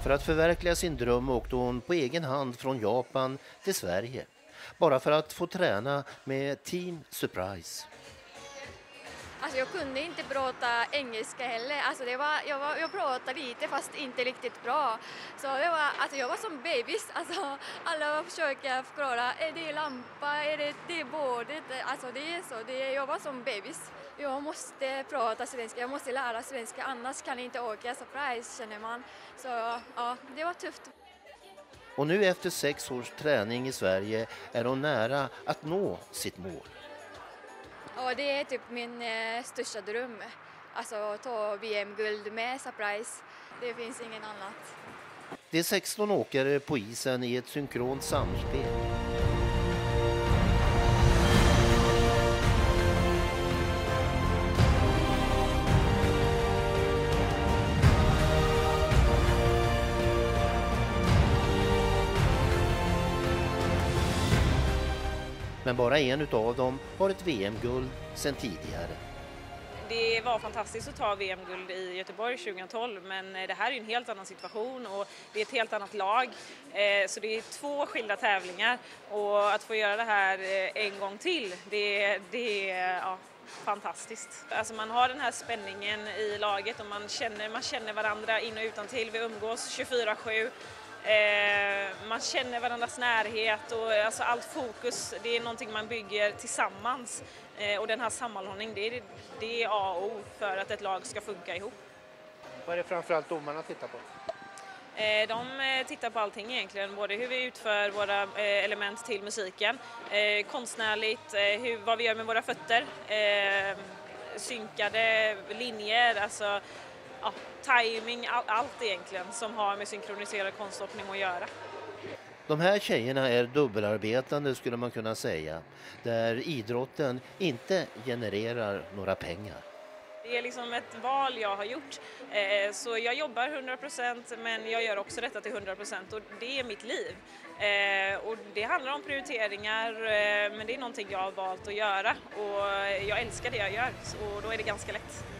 För att förverkliga sin dröm åkte hon på egen hand från Japan till Sverige. Bara för att få träna med Team Surprise. Alltså jag kunde inte prata engelska heller. Alltså jag pratade lite fast inte riktigt bra. Så jag var som bebis. Alltså alla försöker förklara, är det lampa, är det bordet? Alltså det är så, jag var som bebis. Jag måste prata svenska, jag måste lära svenska, annars kan jag inte åka surprise känner man. Så ja, det var tufft. Och nu efter 6 års träning i Sverige är hon nära att nå sitt mål. Ja, det är typ min största dröm. Alltså ta VM-guld med surprise. Det finns ingen annat. Det är 16 åkare på isen i ett synkront samspel. Men bara en av dem har ett VM-guld sedan tidigare. Det var fantastiskt att ta VM-guld i Göteborg 2012, men det här är en helt annan situation och det är ett helt annat lag. Så det är 2 skilda tävlingar och att få göra det här en gång till, det är fantastiskt. Alltså man har den här spänningen i laget och man känner varandra in- och utantill. Vi umgås 24/7. Man känner varandras närhet och alltså allt fokus, det är någonting man bygger tillsammans. Och den här sammanhållningen, det är A och O för att ett lag ska funka ihop. Vad är det framförallt domarna tittar på? De tittar på allting egentligen, både hur vi utför våra element till musiken, konstnärligt, vad vi gör med våra fötter, synkade linjer, alltså timing, allt egentligen som har med synkroniserad konståkning att göra. De här tjejerna är dubbelarbetande skulle man kunna säga, där idrotten inte genererar några pengar. Det är liksom ett val jag har gjort, så jag jobbar 100% men jag gör också detta till 100% och det är mitt liv. Och det handlar om prioriteringar, men det är någonting jag har valt att göra och jag älskar det jag gör och då är det ganska lätt.